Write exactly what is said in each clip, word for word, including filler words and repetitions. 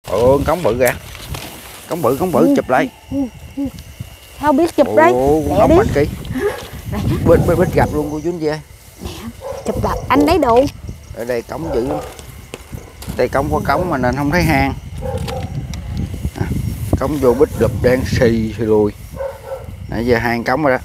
Ồ, cống bự kìa. Cống bự, cống bự, chụp lại. Sao biết chụp đấy? Ồ, nóng mạnh kỹ. Bít, bít, bít gặp luôn cô chú anh chị ơi. Chụp lại, anh lấy đồ. Ở đây cống dữ lắm. Đây cống có cống mà nên không thấy hang. À, cống vô bít gập đen xì xì lùi. Nãy giờ hang cống rồi đó.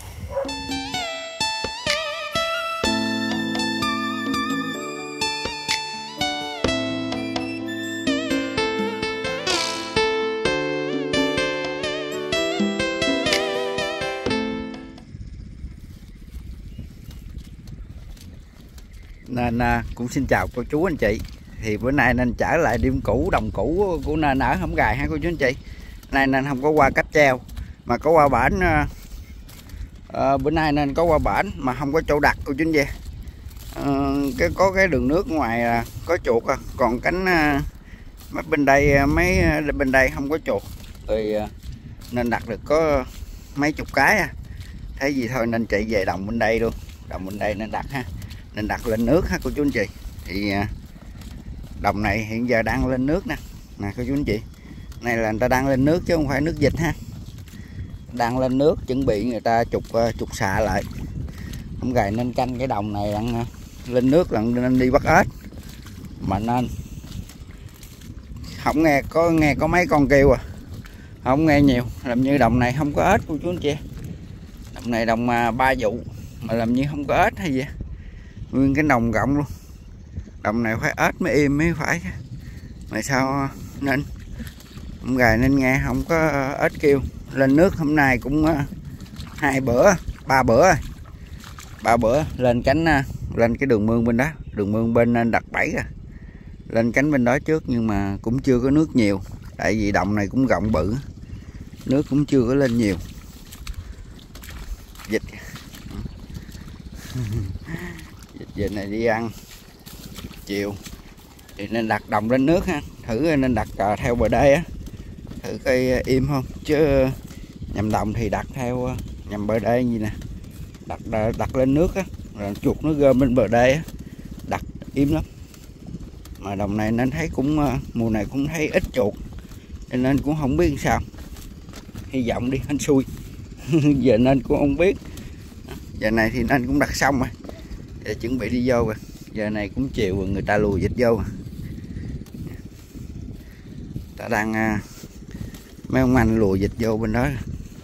Nên à, cũng xin chào cô chú anh chị. Thì bữa nay nên trở lại điểm cũ, đồng cũ của nên ở Hổng Gài ha cô chú anh chị. Nay nên không có qua cáp treo mà có qua bển. à, à, Bữa nay nên có qua bển mà không có chỗ đặt cô chú anh chị. à, cái có cái đường nước ngoài à, có chuột à. Còn cánh à, mấy bên đây mấy bên đây không có chuột thì à, nên đặt được có mấy chục cái à. Thế gì thôi nên chạy về đồng bên đây luôn, đồng bên đây nên đặt ha, nên đặt lên nước ha cô chú anh chị. Thì đồng này hiện giờ đang lên nước nè, nè cô chú anh chị. Này là người ta đang lên nước chứ không phải nước dịch ha, đang lên nước chuẩn bị người ta trục trục xạ lại. Hổng Gài nên canh cái đồng này đang lên nước là nên đi bắt ếch mà nên không nghe có nghe có mấy con kêu à, không nghe nhiều. Làm như đồng này không có ếch cô chú anh chị. Đồng này đồng ba vụ mà làm như không có ếch hay gì, nguyên cái đồng rộng luôn. Đồng này phải ếch mới im mới phải, mà sao nên Hổng Gài nên nghe không có ếch kêu. Lên nước hôm nay cũng hai bữa ba bữa ba bữa lên cánh, lên cái đường mương bên đó, đường mương bên nên đặt bẫy à, lên cánh bên đó trước nhưng mà cũng chưa có nước nhiều, tại vì đồng này cũng rộng bự, nước cũng chưa có lên nhiều. Dịch dịch dịch này đi ăn chiều thì nên đặt đồng lên nước ha, thử nên đặt uh, theo bờ đê á, thử coi uh, im không, chứ nhầm đồng thì đặt theo uh, nhầm bờ đê gì nè, đặt uh, đặt lên nước á, rồi chuột nó gom bên bờ đê á, đặt im lắm. Mà đồng này nên thấy cũng uh, mùa này cũng thấy ít chuột cho nên cũng không biết sao, hy vọng đi hên xui. Giờ nên cũng không biết. Giờ này thì nên cũng đặt xong rồi, giờ chuẩn bị đi vô rồi. Giờ này cũng chiều rồi, người ta lùi dịch vô rồi. Ta đang uh, mấy ông anh lùi dịch vô bên đó,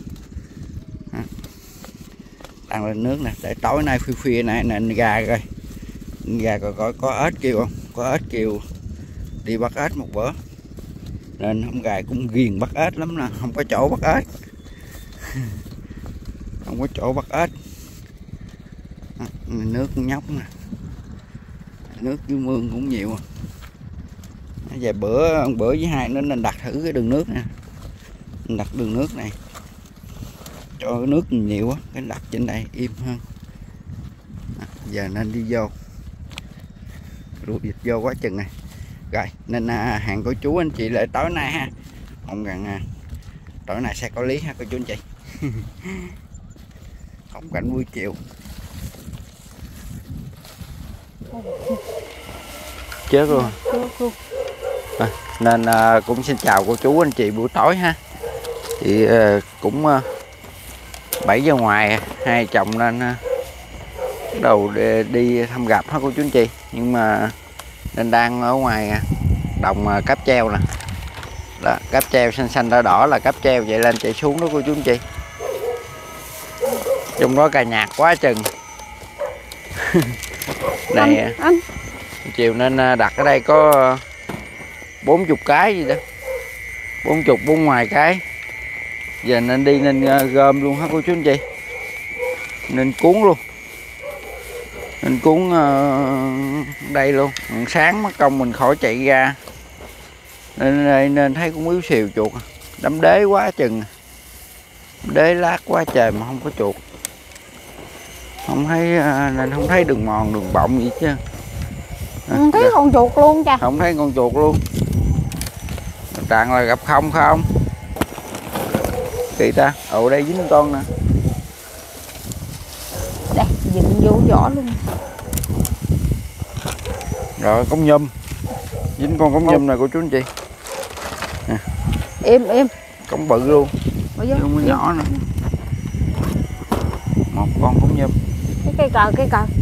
đang lên nước nè, để tối nay khuya khuya này nên gà coi, gà coi có, có ếch kêu không, có ếch kêu đi bắt ếch một bữa. Nên Hổng Gài cũng ghiền bắt ếch lắm nè, không có chỗ bắt ếch, không có chỗ bắt ếch. Nước cũng nhóc nè, nước dưới mương cũng nhiều. Vài bữa bữa với hai nữa nên đặt thử cái đường nước nè, đặt đường nước này cho cái nước nhiều quá, cái đặt trên đây im hơn. À, giờ nên đi vô lùi dịch vô quá chừng này rồi. Nên à, hàng cô chú anh chị lại tối nay ha, không cần à, tối nay sẽ có lý ha cô chú anh chị. Không cảnh buổi chiều chết luôn, à, nên à, cũng xin chào cô chú anh chị buổi tối ha. Thì à, cũng à, bảy giờ ngoài hai chồng nên à, bắt đầu đi, đi thăm gặp ha cô chú anh chị. Nhưng mà nên đang ở ngoài đồng à, cáp treo nè, đó, cáp treo xanh xanh đỏ đỏ là cáp treo chạy lên chạy xuống đó cô chú anh chị. Trong đó cà nhạt quá chừng. Này anh, anh. Chiều nên đặt ở đây có bốn chục cái gì đó, bốn chục bốn ngoài cái. Giờ nên đi nên gom luôn hả cô chú anh chị, nên cuốn luôn, nên cuốn uh, đây luôn. Sáng mất công mình khỏi chạy ra, nên nên thấy cũng yếu xìu chuột, đám đế quá chừng, đế lát quá trời mà không có chuột, không thấy nên không thấy đường mòn đường bọng gì chứ. Không thấy con chuột luôn cha. Không thấy con chuột luôn. Toàn là gặp không không. Kỳ ta. Ồ đây dính con nè. Đây, dính vô vỏ luôn. Rồi cống nhum. Dính con cống nhum này cô chú anh chị. Im im. Cống bự luôn. Không có nhỏ nữa. Một con cũng nhum. Cái cây cờ, cây cờ.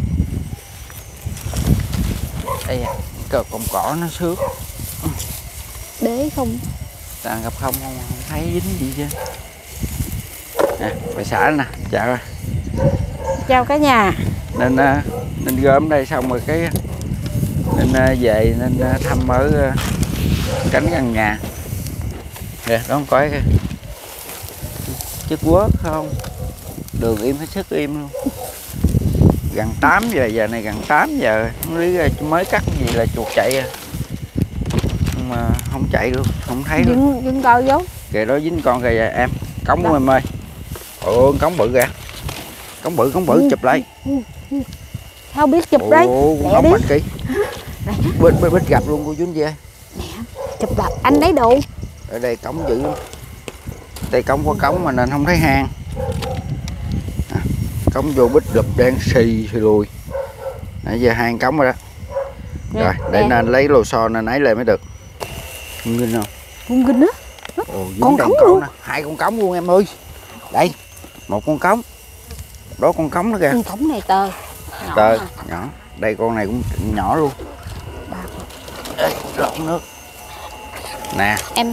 Đây à, cờ cọng cỏ nó xước. Đế không? Ta gặp không, không không thấy dính gì chứ. Nè, bà xã nè, chào. Chào cả nhà. Nên nên gom đây xong rồi cái nên về nên thăm ở cánh gần nhà. Kìa, đó có cái chiếc quớt không? Đường im hết sức im luôn. Gần tám giờ, giờ này gần tám giờ, không biết mới cắt gì là chuột chạy à. Nhưng mà không chạy luôn, không thấy dính, luôn. Dính coi dấu. Kìa đó dính con kìa em, cống của em ơi. Ồ, cống bự kìa. Cống bự, cống bự, ừ, chụp lại. Ừ, ừ. Sao biết chụp đấy? Ồ, cống bạch kỹ. Bít, bít, bít gặp luôn cô chú anh chị ơi. Nè, chụp lại, anh lấy đồ. Ở đây cống dữ lắm. Đây cống có cống mà nên không thấy hang. À, cống vô bít gập đen xì xì lùi. Nãy giờ hang cống rồi đó. Nè, rồi, để nè. Nên lấy lô xo nên ấy lên mới được. Không ginh không? Không ginh á. Ồ, con cống luôn. Nè. Hai con cống luôn em ơi. Đây, một con cống. Đó con cống nữa kìa. Con cống này tơ. Nhỏ tơ, à. nhỏ. Đây con này cũng nhỏ luôn. Ê, lọt nước. Nè. Em.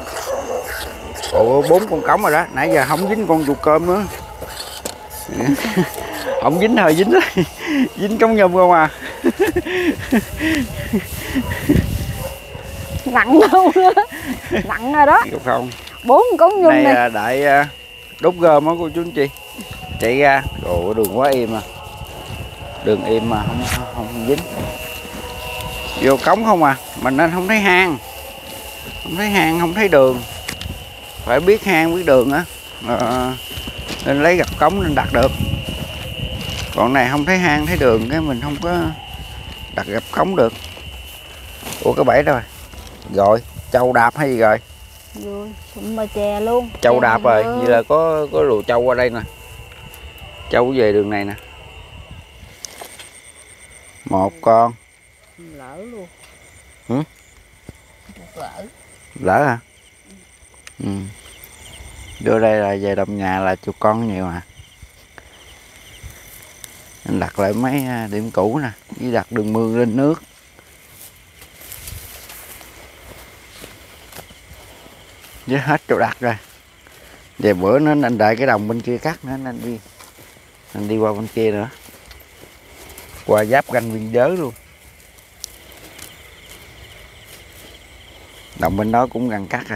Ồ, bốn con cống rồi đó. Nãy giờ không dính con chuột cơm nữa. Không dính thôi, dính rồi. Dính cống nhôm không à. Nặng đâu nữa. Nặng rồi đó. Không. Bốn cống nhôm này. Đây là đại đốt gom á cô chú anh chị. Chạy ra. Ồ, đường quá im à. Đường im mà không không, không dính. Vô cống không à, mình nên không thấy hang. Không thấy hang, không thấy đường. Phải biết hang biết đường á. À, nên lấy gặp cống nên đặt được. Còn này không thấy hang thấy đường cái mình không có đặt gặp cống được. Ủa cái bẫy rồi. Rồi, trâu đạp hay gì rồi? Rồi, sụm bà chè luôn. Trâu đạp rồi, vậy là có có rùa trâu qua đây nè. Trâu về đường này nè. Một con. Lỡ luôn. Ừ? Lỡ. Lỡ hả? Ừ. Đưa đây là về đồng nhà là chuột con nhiều à. Anh đặt lại mấy điểm cũ nè, với đặt đường mương lên nước. Với hết chỗ đặt rồi. Về bữa nó anh đợi cái đồng bên kia cắt nữa anh đi. Anh đi qua bên kia nữa. Qua giáp ranh biên giới luôn. Đồng bên đó cũng gần cắt rồi.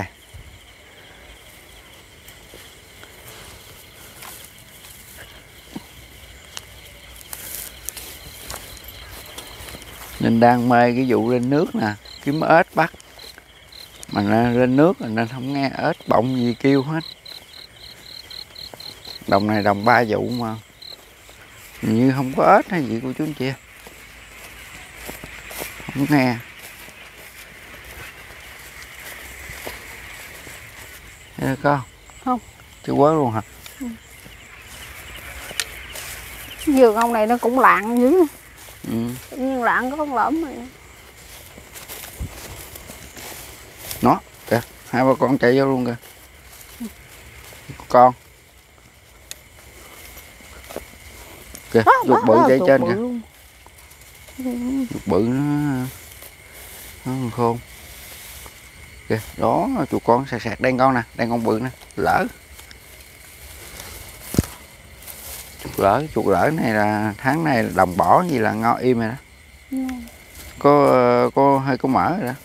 Nên đang mê cái vụ lên nước nè, kiếm ếch bắt. Mà lên nước nên không nghe ếch bọng gì kêu hết. Đồng này đồng ba vụ mà như không có ếch hay gì cô chú anh chị. Không nghe. Thấy được không? Không. Chứ quá luôn hả? Ừ. Vườn ông này nó cũng lạng dữ. Ừ. Nhưng lạng có con lõm này. Nó, kìa, hai ba con chạy vô luôn kìa. Con. Kìa, chuột bự chạy trên kìa. Chuột bự nó nó còn khôn. Kìa, đó chuột con sạc sạc đang con nè, đang con bự nè, lỡ. Chuột lỡ, chuột lỡ này là tháng này là đồng bỏ gì là ngon im rồi đó. Ừ. Có có hơi có mỡ rồi đó.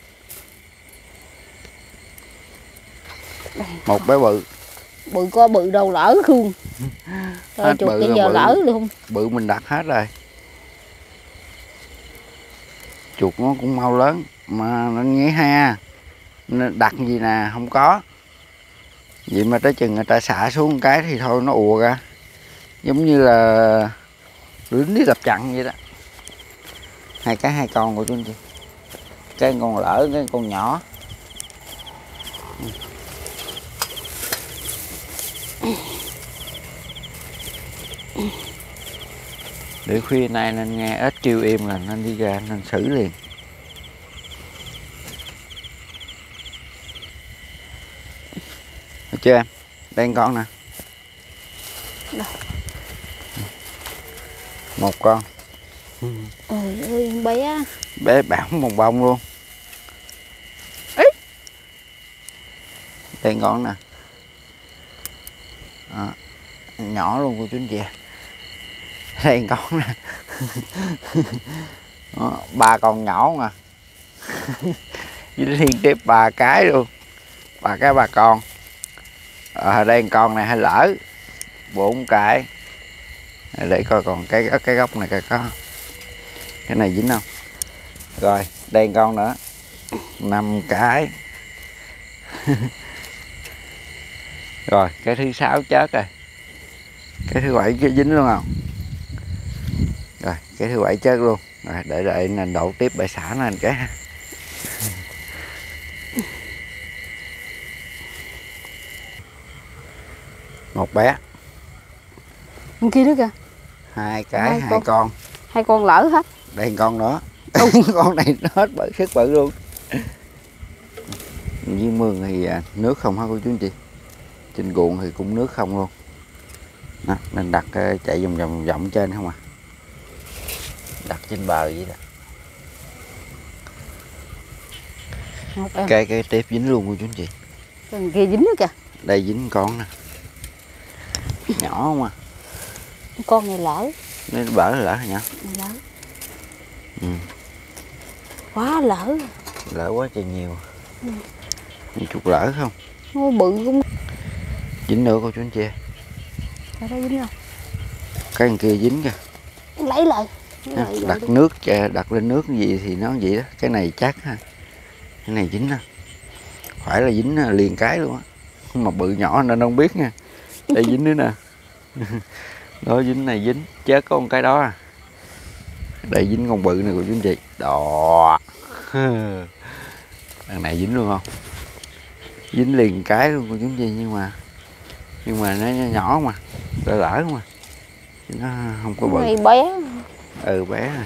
Một bé bự. Bự có bự đâu lỡ không. Rồi chuột bây giờ bự, lỡ luôn. Bự mình đặt hết rồi. Chuột nó cũng mau lớn mà nó nghĩ ha. Nên đặt gì nè không có. Vậy mà tới chừng người ta xả xuống cái thì thôi nó ùa ra. Giống như là lính đi tập trận vậy đó. Hai cái hai con của chú anh chị. Cái con lỡ cái con nhỏ. Để khuya nay nên nghe ếch kêu im là nên đi ra nên xử liền. Được chưa em? Đây con nè. Đâu? Một con. Ôi ơi bé. Bé bảo bồng bông luôn. Ấy. Đây con nè. À, nhỏ luôn cô chú anh chị. Đây con nè. Đó, ba con nhỏ nè. Liên tiếp ba cái luôn. Ba cái ba con. À, đây con này hơi lỡ. Bốn cái. Để coi còn cái cái góc này coi có. Cái này dính không? Rồi, đây con nữa. Năm cái. Rồi, cái thứ sáu chết rồi. Cái thứ bảy cái dính luôn không? Rồi, cái thứ bảy chết luôn. Rồi, để đợi nên đổ tiếp bãi xả lên cái. Một bé. Con kia nữa kìa. Hai cái, hai, hai con. con. Hai con lỡ hết. Đây con nữa. Con này nó hết bự sức bự luôn. Dưới mương thì nước không hả cô chú anh chị? Trên ruộng thì cũng nước không luôn. Đó, nên đặt chạy vòng vòng vòng trên không à. Đặt trên bờ vậy đó. Cái cái tiếp dính luôn cô chú anh chị. Cái kia dính nữa kìa. Đây dính con nè. Nhỏ không à. Con này lỡ. Nó bở lỡ hả nhỉ? Lỡ. Ừ. Quá lỡ. Lỡ quá trời nhiều. Ừ. Chút lỡ không? Nó bự cũng. Dính nữa cô chú anh chị. Ở đây dính không? Cái thằng kia dính kìa. Lấy lại. À, đặt nước đặt lên nước gì thì nó vậy đó. Cái này chắc ha. Cái này dính ha. Phải là dính liền cái luôn á. Mà bự nhỏ nên không biết nha. Đây dính nữa nè. Đó dính này dính. Chết có một cái đó à. Đây dính con bự này của chú anh chị. Đó. Thằng này dính luôn không? Dính liền cái luôn của chú anh chị. Nhưng mà Nhưng mà nó nhỏ mà. Lỡ lỡ mà. Chứ nó không có bự. Này bé. Ừ bé này.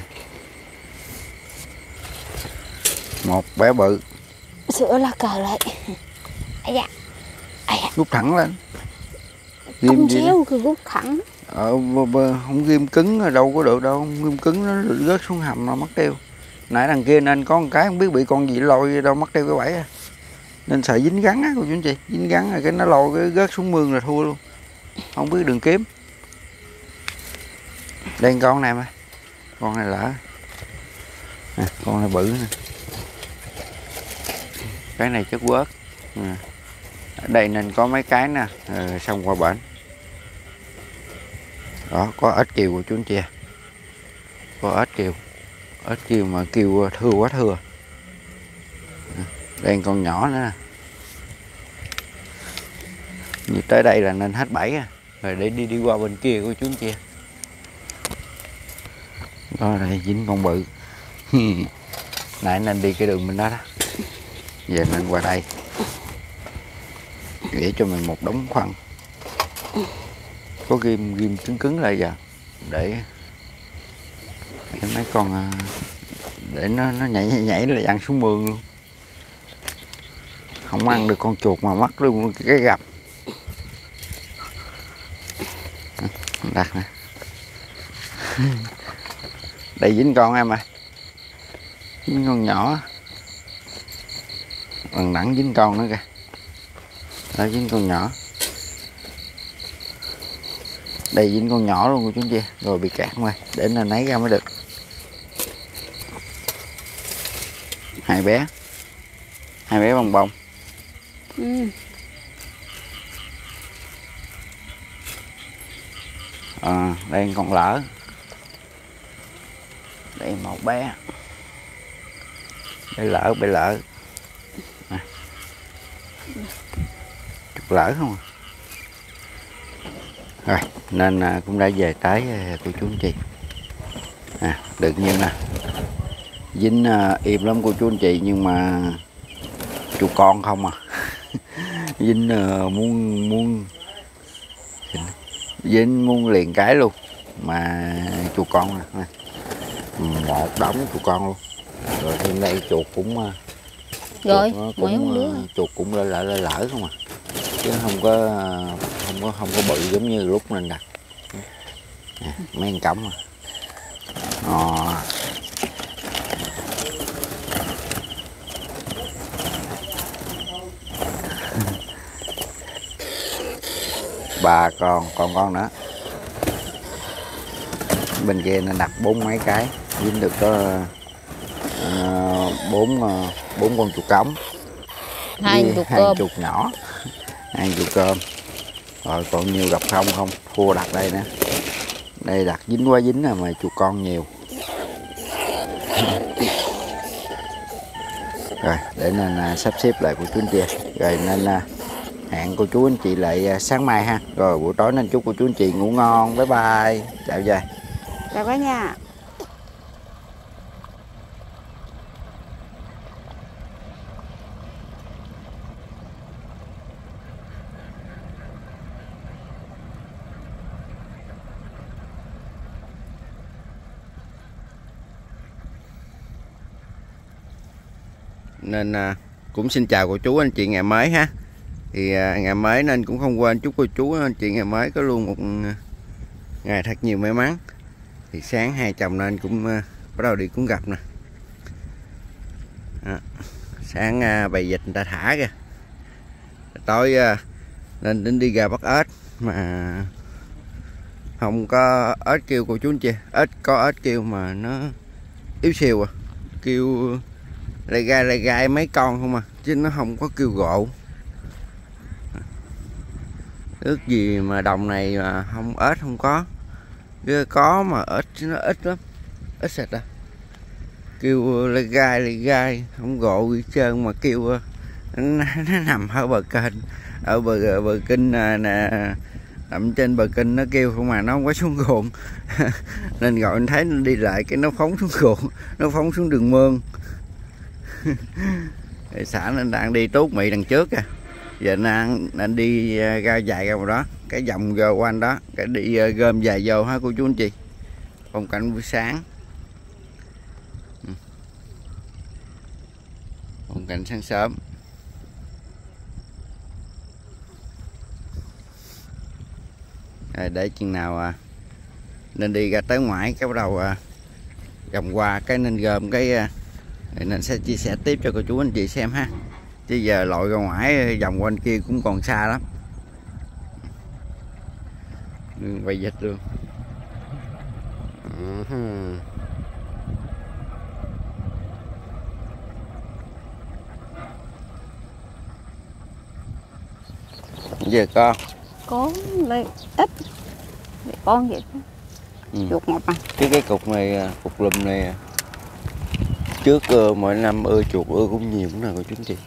Một bé bự. Sữa lá cờ lại. Ây da. Ây da. Rút thẳng lên. Không xéo cứ rút thẳng. Ờ, không ghim cứng đâu có được đâu. Không ghim cứng nó rớt xuống hầm nó mất tiêu. Nãy đằng kia nên có một cái không biết bị con gì lôi đâu mất tiêu cái bẫy à. Nên sợ dính gắn á cô chú anh chị. Dính gắn rồi cái nó lôi cái rớt xuống mương là thua luôn. Không biết đường kiếm. Đây con này mà. Con này lỡ. À, con này bự nè. Cái này chất quớt. À. Ở đây nên có mấy cái nè. À, xong qua bển. Đó có ếch kiều của chú anh chị. Có ếch kiều. Ếch kiều mà kiều thưa quá thưa. À, đây con nhỏ nữa. Như tới đây là nên hết bẫy à. Rồi để đi đi qua bên kia của chú anh chị. Đó đây dính con bự. Nãy nên đi cái đường bên đó đó. Giờ nên qua đây. Để cho mình một đống khoăn. Có ghim ghim cứng cứng lại giờ. Để Để mấy con để nó nó nhảy nhảy, nhảy là ăn xuống mương luôn. Không ăn được con chuột mà mất luôn cái gặp. Đặt nè. Đây dính con em à. Dính con nhỏ. Bằng nặng dính con nữa kìa. Đó dính con nhỏ. Đây dính con nhỏ luôn của chúng chị. Rồi bị cạn ngoài. Để nên lấy ra mới được. Hai bé. Hai bé bông bông. Ừ. À, đây con lỡ. Đây một bé. Đây lỡ, bé lỡ. À. Chút lỡ không à? Rồi, nên à, cũng đã về tới của chú anh chị. À, được nhiêu nè. Dính à, im lắm cô chú anh chị nhưng mà chú con không à. Dính à, muốn muốn dính muốn liền cái luôn mà chú con nè. Một đống chú con luôn. Rồi thêm đây chuột cũng rồi chuột cũng, đứa. chuột cũng lỡ lỡ lỡ không à. chứ không có không có không có bự giống như lúc mình đặt. À, mấy con cống à. Ờ. Ba con, còn con nữa. Bên kia nó đặt bốn mấy cái, dính được có bốn uh, bốn con chuột cống, hai chục hai cơm, chục nhỏ, hai chục cơm. Rồi còn nhiều gặp không không, thua đặt đây nè. Đây đặt dính quá dính rồi mà chuột con nhiều. Rồi để nên uh, sắp xếp lại của chú anh chị. Rồi nên uh, hẹn cô chú anh chị lại uh, sáng mai ha. Rồi buổi tối nên chúc cô chú anh chị ngủ ngon. Bye bye. Chào về. chào cả nhà. Nên à, cũng xin chào cô chú anh chị ngày mới ha. Thì à, ngày mới nên cũng không quên chúc cô chú anh chị ngày mới có luôn một ngày thật nhiều may mắn. Thì sáng hai chồng nên cũng à, bắt đầu đi cũng gặp nè. À, sáng à, bầy vịt người ta thả kìa. Tối à, nên đến đi ra bắt ếch mà không có ếch kêu cô chú anh chị. Ếch có ếch kêu mà nó yếu xìu à, kêu lại gai lại gai mấy con không à, chứ nó không có kêu gộ. Ước gì mà đồng này mà không ếch không có, chứ có mà ếch nó ít lắm, ít sạch à. Kêu lại gai lại gai không gộ gì trơn, mà kêu nó, nó nằm ở bờ kênh, ở bờ bờ kinh nè, nằm trên bờ kinh nó kêu không mà nó không có xuống ruộng. Nên gọi anh thấy nó đi lại cái nó phóng xuống ruộng, nó phóng xuống đường mương. Xã nên đang đi tuốt mị đằng trước kìa, giờ nên, nên đi ra dài ra vào đó cái vòng vô quanh đó cái đi gom dài vô ha cô chú anh chị. Phong cảnh buổi sáng, phong cảnh sáng sớm. Rồi để chừng nào à, nên đi ra tới ngoài cái bắt đầu à, vòng qua cái nên gom cái à, nên sẽ chia sẻ tiếp cho cô chú anh chị xem ha. Chứ giờ lội ra ngoài vòng quanh kia cũng còn xa lắm. Quay vịt luôn. Uh-huh. Giờ con Có lấy ít để con vậy. Ừ. Chuột một à. Cái cái cục này, cục lùm này trước uh, mỗi năm ưa chuột ưa cũng nhiều nè cô chú anh chị.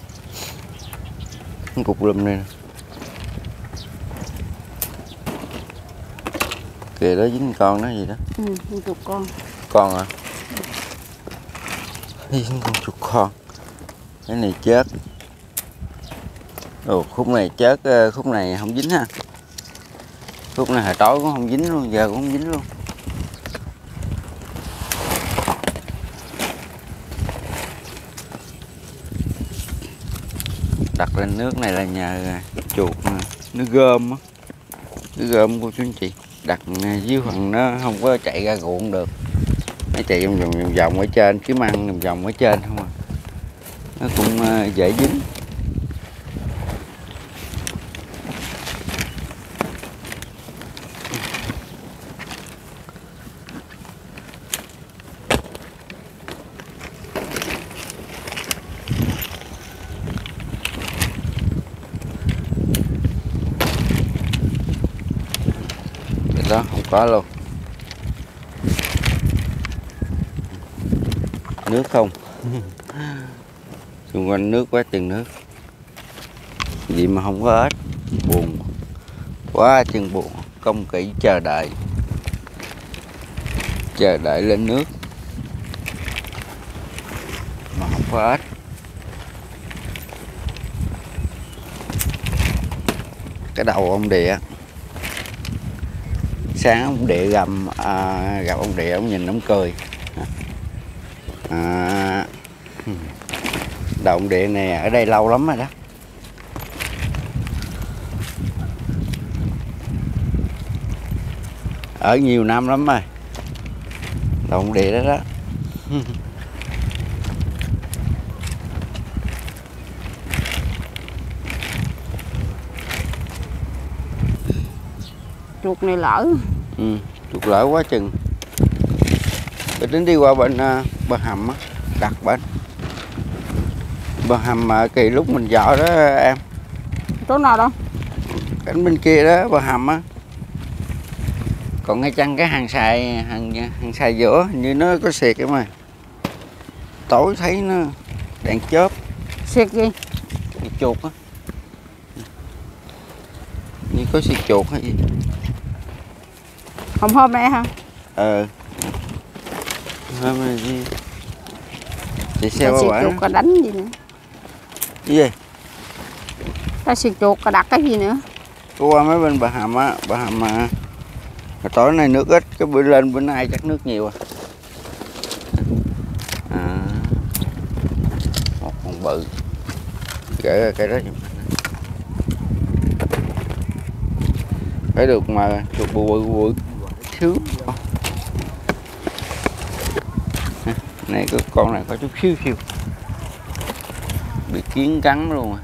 Cái cục lùm này kìa đó dính con nó gì đó. Ừ, chuột con. Con à? Dính con chuột con. Cái này chết. Ồ, khúc này chết, khúc này không dính ha. Khúc này hồi tối cũng không dính luôn, giờ cũng không dính luôn. Đặt lên nước này là nhờ chuột nó gom á, nó gom của chú anh chị. Đặt dưới phần nó không có chạy ra ruộng được, nó chạy vòng vòng vòng vòng ở trên, kiếm ăn vòng vòng ở trên không à, nó cũng dễ dính. Đó không có luôn, nước không. Xung quanh nước quá chừng nước, vậy mà không có ếch, buồn quá chừng buồn. Công kỹ chờ đợi, chờ đợi lên nước mà không có ếch. Cái đầu ông địa, sáng ông địa gầm à, gặp ông địa ông nhìn ông cười. À, đầu ông địa này ở đây lâu lắm rồi đó. Ở nhiều năm lắm rồi. Động địa đó đó. Chuột này lỡ. Ừ, chuột lỡ quá chừng. Để tính đi qua bên uh, bờ hầm á, đặt bên. Bờ hầm mà kỳ lúc mình dạo đó em. Chỗ nào đâu? Cánh bên kia đó, bờ hầm á. Còn ngay chăng cái hàng xài hàng hàng xài giữa như nó có xịt em ơi. Tối thấy nó đèn chớp. Xịt gì? Xịt chuột á. Như có xịt chuột hay gì. Hôm hôm nay hả? Ờ. Hôm nay gì? Chị xe xịt qua chuột có đánh gì nữa? Cái gì? Ta xịt chuột có đặt cái gì nữa? Có qua mấy bên bờ hầm á, bờ hầm mà tối nay nước ít, cái bữa lên bữa nay chắc nước nhiều à. À, một con bự, kể ra cái đó phải được mà chuột bự bự bự xíu. Này cái con này có chút xíu xíu bị kiến cắn luôn à.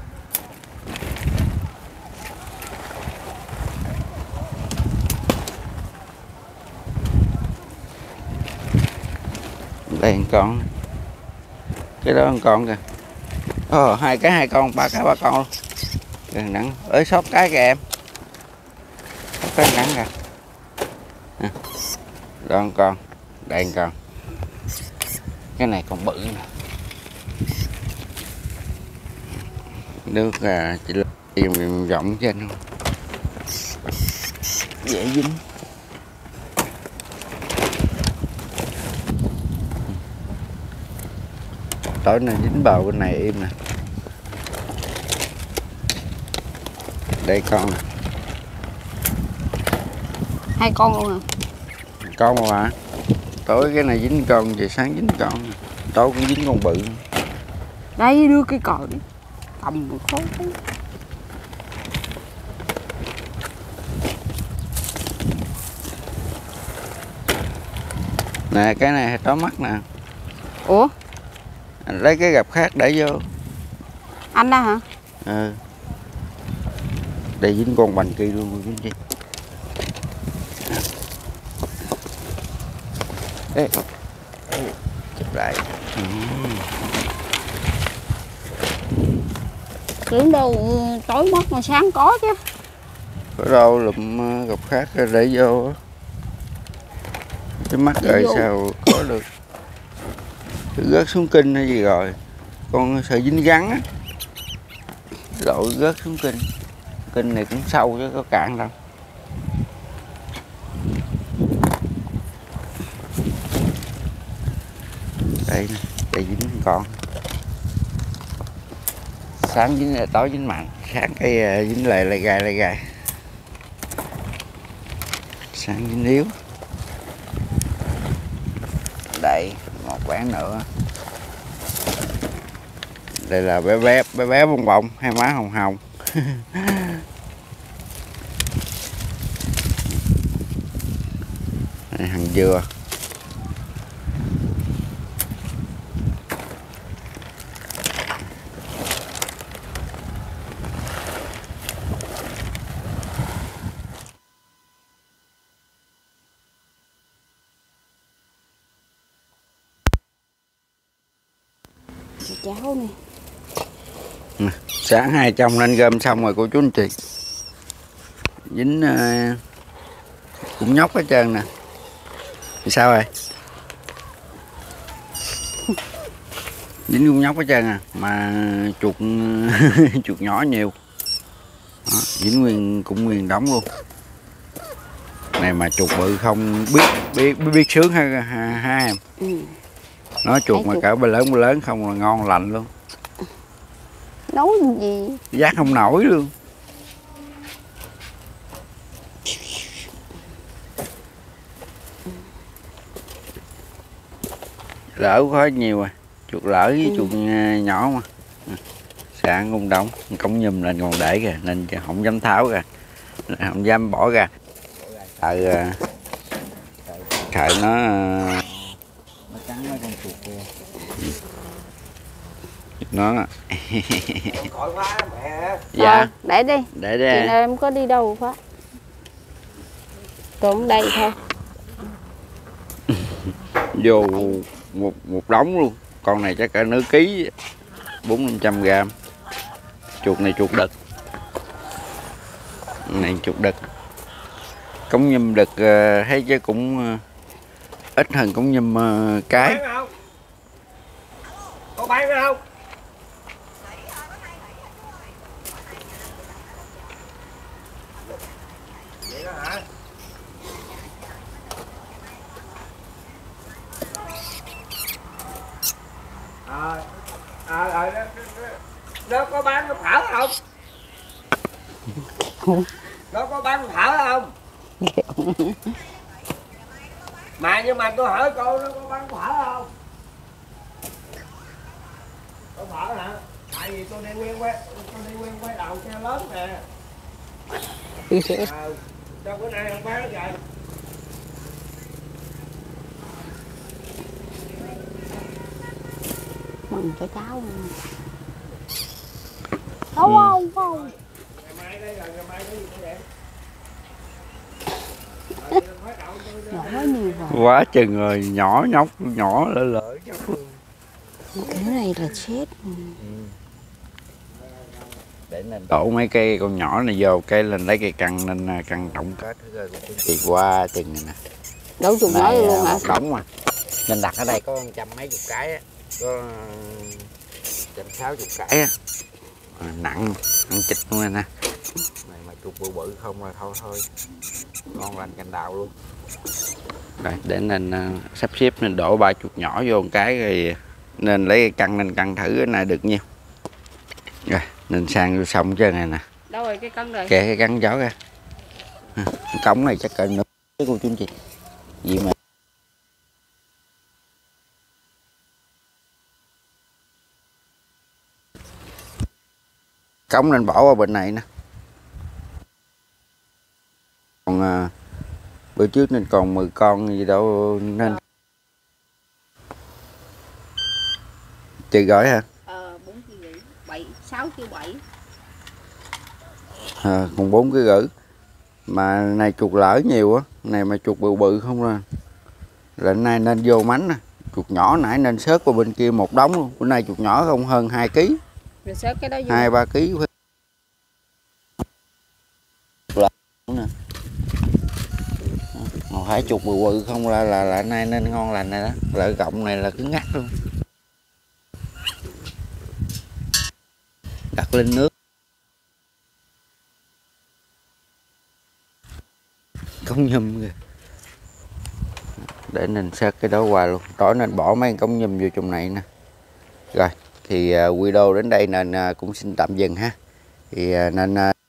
Đây một con, cái đó một con kìa. Ồ, hai cái hai con, ba cái ba con luôn. Đừng nắng, ơi sót cái kìa em. Sót cái nắng kìa. À, đó một con, đây một con. Cái này còn bự nè. Nước à, chỉ là mình rộng trên không. Dễ dính. Tối nay dính bào bên này im nè. Đây con nè. Hai con luôn à? Con mà. Tối cái này dính con, về sáng dính con. Tối cũng dính con bự. Đây đưa cái còi đi. Cầm một khối. Nè cái này tó mắt nè. Ủa? Anh lấy cái gập khác để vô. Anh đó hả? Ừ. Đây dính con bành kia luôn dính chi. Ê. Chụp lại. Ừ. Tưởng đâu tối mất mà sáng có chứ. Có đâu lụm gập khác để vô. Cái mắt để rồi vô. sao có được. Rớt xuống kinh hay gì rồi. Con sợi dính gắn á. Lội rớt xuống kinh. Kinh này cũng sâu chứ có cạn đâu. Đây nè, đây dính con. Sáng dính tối dính mặn, sáng cái dính lại lại gai lại gai. Sáng dính yếu. Đây, một quán nữa. Đây là bé bé bé bé bông bông, hai má hồng hồng. Đây, hàng dừa. Cháo nè. Nè, sáng hai trong lên gom xong rồi cô chú anh chị. Dính uh, cũng nhóc hết trơn nè. Thì sao rồi? Dính cũng nhóc hết trơn à. Mà chuột chuột nhỏ nhiều. Đó, dính nguyên cũng nguyên đóng luôn. Này mà chuột bự không biết biết biết, biết sướng ha ha em. Ừ. Nói chuột mà cả ba lớn ba lớn không là ngon lành luôn. Nấu gì? Giác không nổi luôn. Lỡ có nhiều à. Chuột lỡ với chuột nhỏ mà. cả ngung đóng, cống nhum lên còn để kìa nên không dám tháo ra, không dám bỏ ra. Sợ sợ nó nó cắn mấy con chuột kia. Nó dạ rồi, để đi để đi chị em có đi đâu quá còn đây thôi. Vô một một đống luôn, con này chắc cả nửa ký, bốn năm trăm gram. Chuột này chuột đực, này chuột đực. Cống nhum đực thấy chứ cũng ít hơn cống nhum cái. Có bán không? Vậy đó hả? Ờ, ờ, ờ, nó, nó có bán nó phở không? Nó có bán phở không? Mà nhưng mà tôi hỏi cô nó có bán phở không? Có phở hả? Tại vì tôi đi quen quay, tôi đi quen quay đầu xe lớn nè. Ờ, sao bữa nay không bán vậy? Mừng cho cháu. Không không không. Ngày mai đây rồi, ngày mai có gì nữa vậy? Nhỏ nhiều rồi. Quá chừng rồi, nhỏ nhóc, nhỏ lỡ lỡ nhóc luôn. Cái này là chết. Ừ. Để nên đổ mấy cây con nhỏ này vô cái lên lấy cây căng nên căng trọng kết thì qua chừng này nè. Đổ chục nhỏ luôn hả? Đóng mà. Nên đặt ở đây có trăm mấy chục cái á, có trăm sáu chục cái á. À, nặng, nặng chịch luôn nè. Này mà chuột bự bự không là thôi thôi. Ngon lành cành đào luôn. Rồi, để nên uh, sắp xếp nên đổ ba chuột nhỏ vô một cái rồi nên lấy cây căng nên căng thử cái này được nhiêu. Rồi, nên sang vô xong chứ này nè. Đâu rồi cái cân rồi? Kệ cái cắn gió ra. À, cống này chắc cỡ nữa cái cô chú anh chị. Gì mà cống nên bỏ qua bên này nè. Còn à, bữa trước nên còn mười con gì đâu nên. Chị gọi hả? Ờ, bốn ký rưỡi, bảy, sáu ký bảy. À, còn bốn ký rưỡi. Mà này chuột lỡ nhiều á, này mà chuột bự bự không ra. Là nay nên vô mánh nè, chuột nhỏ nãy nên xớt qua bên kia một đống luôn. Bữa nay chuột nhỏ không hơn hai ký. Rồi xớt cái đó vô. hai ba ký. Nè. Mà phải chuột bự bự không là là là nay nên ngon lành này đó. Lợi gọng này là cứng ngắt luôn. Đặt lên nước. Cống nhum kìa. Để nên xếp cái đó qua luôn. Tối nên bỏ mấy cống nhum vô trong này nè. Rồi thì uh, video đến đây nên uh, cũng xin tạm dừng ha. Thì uh, nên uh,